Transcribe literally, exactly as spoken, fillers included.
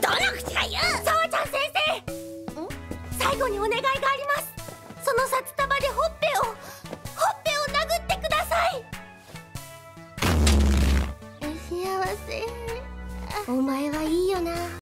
どの口が言う。 さわちゃん先生、ん最後にお願いがあります。その札束でほっぺをほっぺを殴ってください。幸せ。お前はいいよな。